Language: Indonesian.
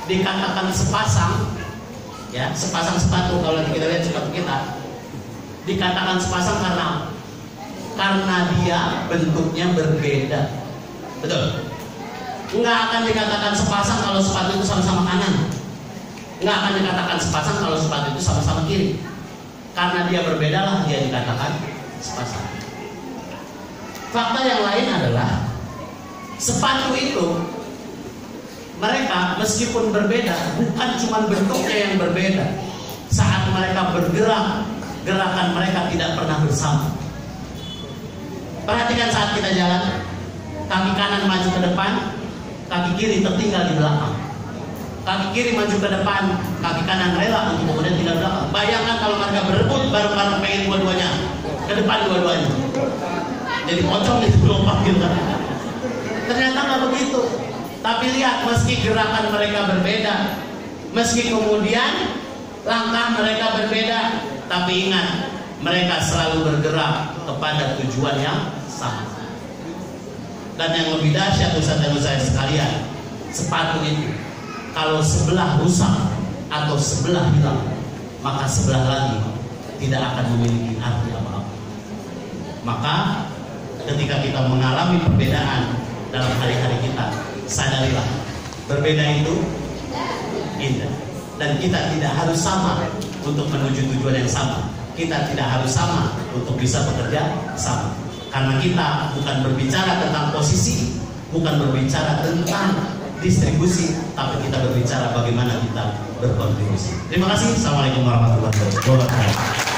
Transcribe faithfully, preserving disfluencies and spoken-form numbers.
dikatakan sepasang, ya sepasang sepatu, kalau kita lihat sepatu kita dikatakan sepasang karena karena dia bentuknya berbeda, betul? Nggak akan dikatakan sepasang kalau sepatu itu sama-sama kanan, nggak akan dikatakan sepasang kalau sepatu itu sama-sama kiri, karena dia berbeda lah dia dikatakan sepasang. Fakta yang lain adalah sepatu itu mereka meskipun berbeda, bukan cuma bentuknya yang berbeda, saat mereka bergerak, gerakan mereka tidak pernah bersama. Perhatikan saat kita jalan, kaki kanan maju ke depan, kaki kiri tertinggal di belakang. Kaki kiri maju ke depan, kaki kanan rela untuk kemudian tinggal di belakang. Bayangkan kalau mereka berebut bareng-bareng pengen dua-duanya ke depan dua-duanya, jadi pocong itu gelombang gitu kan. Ternyata nggak begitu. Tapi lihat, meski gerakan mereka berbeda, meski kemudian langkah mereka berbeda, tapi ingat, mereka selalu bergerak kepada tujuan yang sama. Dan yang lebih dahsyat Ustaz dan saya sekalian, sepatu itu kalau sebelah rusak atau sebelah hilang, maka sebelah lagi tidak akan memiliki arti apa-apa. Maka ketika kita mengalami perbedaan dalam hari-hari kita, sadarilah berbeda itu indah, dan kita tidak harus sama untuk menuju tujuan yang sama. Kita tidak harus sama untuk bisa bekerja sama, karena kita bukan berbicara tentang posisi, bukan berbicara tentang distribusi, tapi kita berbicara bagaimana kita berkontribusi. Terima kasih. Assalamualaikum warahmatullahi wabarakatuh.